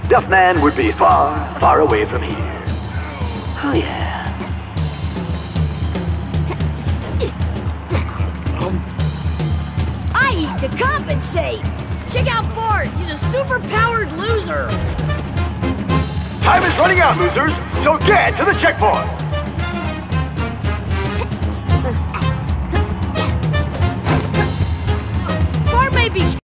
Duffman would be far, far away from here. Oh yeah. I eat to compensate! Check out Bart, he's a super-powered loser! Time is running out, losers, so get to the checkpoint!